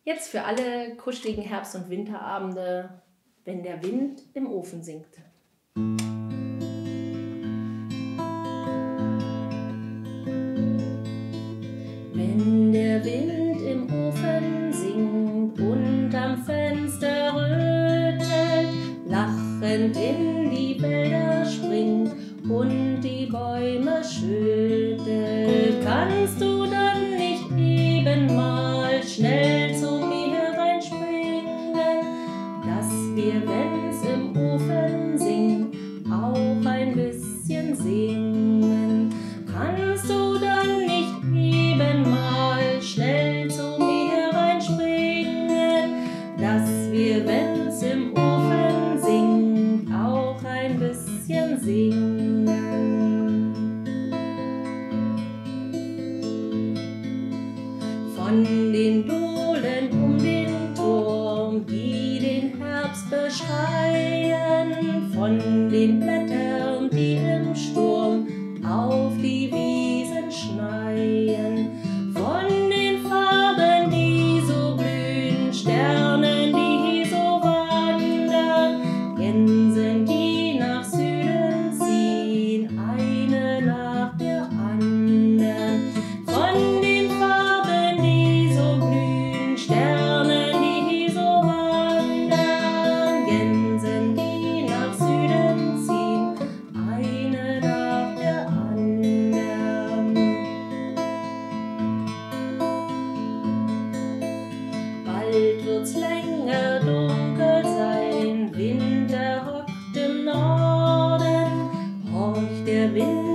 Jetzt für alle kuscheligen Herbst- und Winterabende, wenn der Wind im Ofen singt. Wenn der Wind im Ofen singt und am Fenster rötet, lachend in die Wälder springt und die Bäume schüttelt, kannst du dann nicht eben mal schnell zu mir reinspringen, dass wir, wenn's im Ofen singt, auch ein bisschen singen? Kannst du dann nicht eben mal schnell zu mir reinspringen, dass wir, wenn's im Ofen singt, auch ein bisschen singen? Von den Dohlen um den Turm, die den Herbst beschreien, von den Blättern, die im Sturm auf die Wiesen schneien, von den Farben, die so blühen, Sternen, die so wandern, Gänsen, die nach Süden ziehen, eine nach der anderen. Von den Farben, die so blühen, Sternen, die so wandern, Gänsen, die nach Süden ziehen, eine nach der anderen. Bald wird's länger dunkel sein, Winter hockt im Norden, horcht der Wind